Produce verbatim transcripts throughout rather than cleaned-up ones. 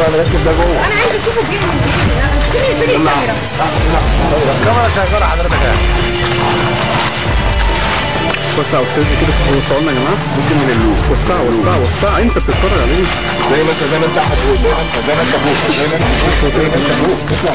انا راكب ده جوه. انا عايز اشوفه جاي من فين. انا مش فين فين الكاميرا. الكاميرا شغاله حضرتك اهي. وسع وسع كده وصلنا يا جماعه. ممكن من اللوب. وسع وسع وسع انت بتتفرج عليه زي ما انت زي ما انت حبوب زي ما انت زي ما انت حبوب زي ما انت حبوب زي ما انت حبوب. اطلع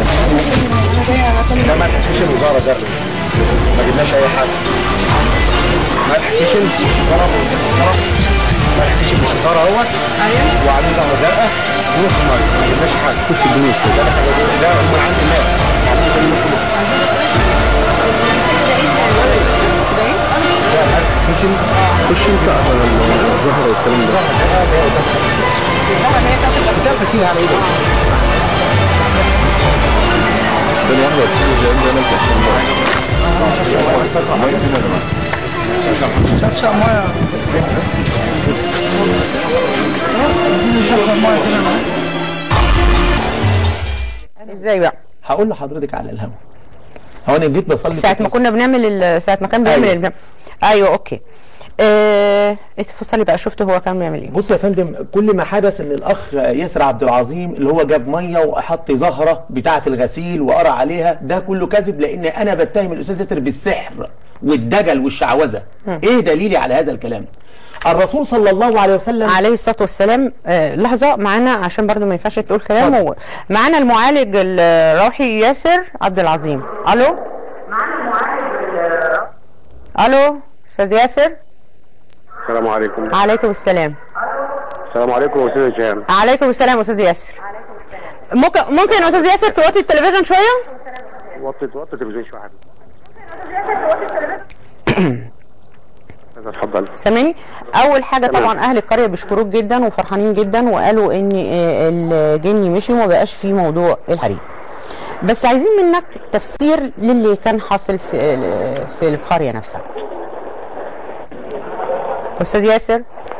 ده ملح خشن وزاره زرقاء. ما جبناش اي حاجه. ملح خشن طرف طرف ملح خشن بالشطاره اهوت. ايوه وعليه زهره زرقاء ونص ميه. ما جبناش حاجه. خش الدنيا السوداء ده من عند الناس. خش انت على الزهره والكلام ده. الزهره اللي هي بتاعت الغسالة غسيلها على ايدك. ثانية واحدة يا استاذ زي ما انت عشان شفشق ميه. ازاي بقى؟ هقول لحضرتك على الهوا. هو انا جيت بصلي ساعة ما كنا بنعمل ساعة ما كان بيعمل أيوة. ايوه اوكي. اه اتفصلي بقى شفت هو كان بيعمل ايه. بص يا فندم، كل ما حدث ان الاخ ياسر عبد العظيم اللي هو جاب ميه وحط زهره بتاعه الغسيل وقرا عليها، ده كله كذب، لان انا بتهم الاستاذ ياسر بالسحر والدجل والشعوذه. ايه دليلي على هذا الكلام؟ الرسول صلى الله عليه وسلم عليه الصلاه والسلام. آه لحظه معانا عشان برضو ما ينفعش تقول كلام. معانا المعالج الروحي ياسر عبد العظيم. الو معانا المعالج الو استاذ ياسر. السلام عليكم. عليكم السلام. السلام عليكم يا استاذ هشام. عليكم السلام استاذ ياسر. ممكن ممكن يا استاذ ياسر توطي التلفزيون شويه؟ وطي وطي التلفزيون شويه حبيبي. اتفضل. سامعني؟ اول حاجه طبعا اهل القريه بيشكروك جدا وفرحانين جدا، وقالوا ان الجني مشي وما بقاش فيه موضوع الحريق. بس عايزين منك تفسير للي كان حاصل في في القريه نفسها. استاذ ياسر.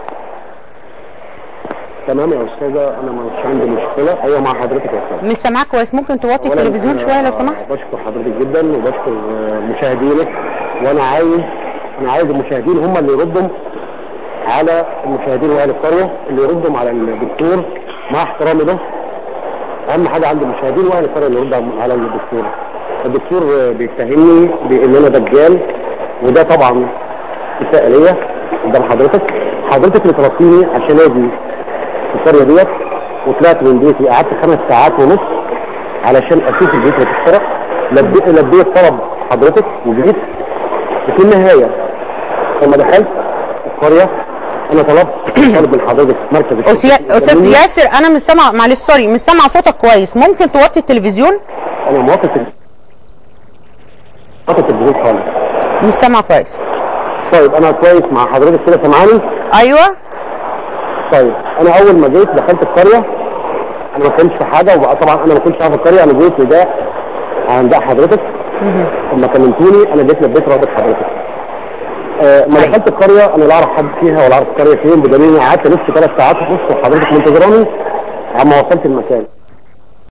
تمام يا استاذه، انا مش عندي مشكله. ايوه مع حضرتك يا استاذ. مش سامعاك كويس، ممكن توطي التلفزيون شويه لو سمحت؟ بشكر حضرتك جدا وبشكر مشاهدينك، وانا عايز انا عايز المشاهدين هم اللي يردوا على المشاهدين واهل القريه، اللي يردوا على الدكتور مع احترامي له. اهم حاجه عند المشاهدين واهل القريه اللي يردوا على الدكتور. الدكتور بيتهمني بان انا دجال، وده طبعا اساءه ليا قدام حضرتك. حضرتك اللي طلبتيني عشان اجي القريه ديت، وطلعت من بيتي قعدت خمس ساعات ونص علشان اشوف البيت بتتسرق. لبيت لبيت طلب حضرتك وجيت. في النهايه لما دخلت القريه انا طلبت طلب من حضرتك مركز استاذ ياسر. انا مش سامع، معلش سوري، مش سامع صوتك كويس. ممكن توطي التلفزيون؟ انا موطي موطي التلفزيون خالص. مش سامع كويس. طيب انا كويس مع حضرتك كده، سامعاني؟ ايوه. طيب انا اول ما جيت دخلت القريه انا ما كنتش في حاجه، وبقى طبعا انا ما كنتش عارف القريه. انا جيت لده عند حضرتك لما كلمتوني، انا جيت لبيت رابط حضرتك. آه ما دخلت القريه انا لا اعرف حد فيها ولا اعرف القريه فين، بدليل اني قعدت لسه ثلاث ساعات ونص وحضرتك منتظراني عما وصلت المكان.